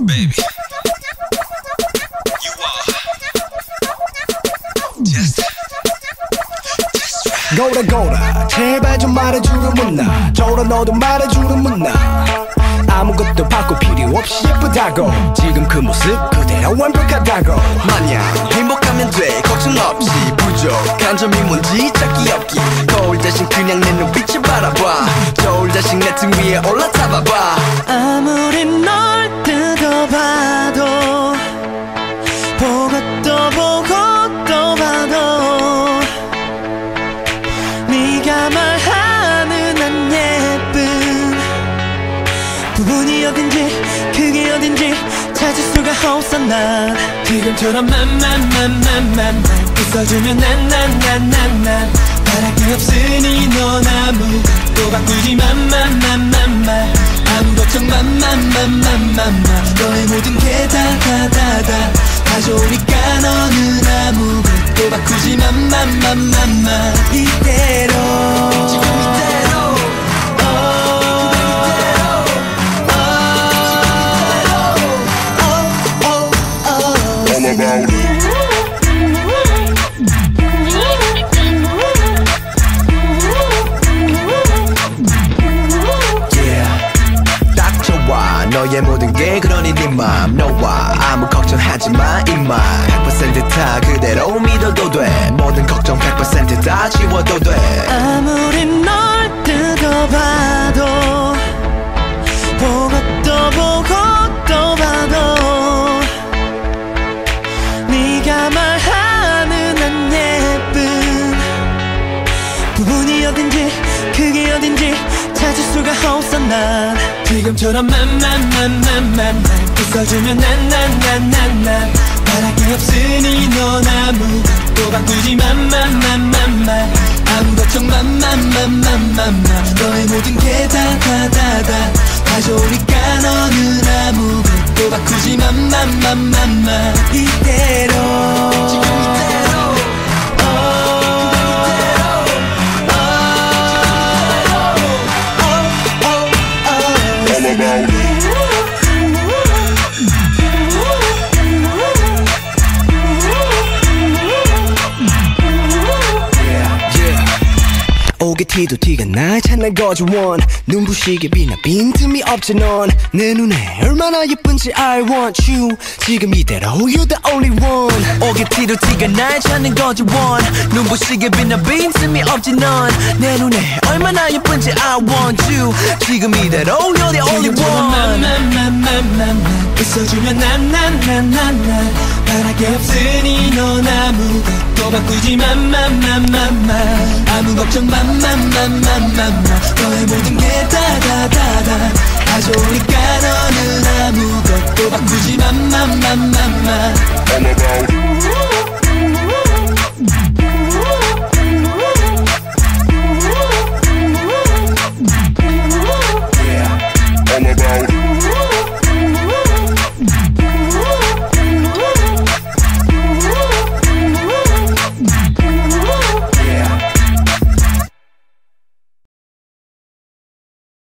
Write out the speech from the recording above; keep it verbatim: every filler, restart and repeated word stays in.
baby. You are just, just right. 고라 고라 제발 좀 말해주려면 나 저라 너도 말해주려면 나 아무것도 바꿀 필요 없이 예쁘다고 지금 그 모습 그대로 완벽하다고 마냥 행복하면 돼 걱정 없이 부족한 점이 뭔지 찾기 없기 거울 대신 그냥 내 눈빛을 바라봐 저울 대신 내 등 위에 올라타봐봐 아무리 널 뜯어봐도 보고 또 보고 또 봐도 네가 말하는 안 예쁜 부분이 어딘지 그게 어딘지 찾을 수가 없어 난 지금처럼 만만만만만 웃어주면 난난난난난 바랄 게 없으니 넌 아무것도 바꾸지 만만만만만 아무 걱정 만만만만만만 너의 모든 게 다 다 다 다 좋으니까 너는 아무것도 바꾸지 만만만만만 이대로 지금 이대로 너의 모든 게 그러니 네 맘 너와 아무 걱정하지 마 이만 백 퍼센트 다 그대로 믿어도 돼 모든 걱정 백 퍼센트 다 지워도 돼 아무리 널 뜯어봐도 보고 또 보고 또 봐도 네가 말하는 안 예쁜 부분이 어딘지 그게 어딘지 찾을 수가 없어 난 지금처럼 만만만만만 웃어주면 난난난난난 바랄 게 없으니 넌 아무것도 바꾸지 만만만만만 아무 걱정 만만만만만만 너의 모든 게 다 다 다 다 다 좋으니까 너는 아무것도 바꾸지 만만만만만 이대로 지금 이대로 오게티도 티가 날 찾는 거지 원 눈부시게 빛나 빈틈이 없지 넌 내 눈에 얼마나 예쁜지 I want you 지금 이대로 You're the only one 오게티도 티가 날 찾는 거지 원 눈부시게 빛나 빈틈이 없지 넌 내 눈에 얼마나 예쁜지 I want you 지금 이대로 You're the only one 만만만만만 웃어주면 난난난난난 바랄 게 없으니 넌 아무것도 바꾸지 만만만만만 아무 걱정 만만만만만만 너의 모든 게 다 다 다 다 다 좋으니까 너는 아무것도 바꾸지 만만만만만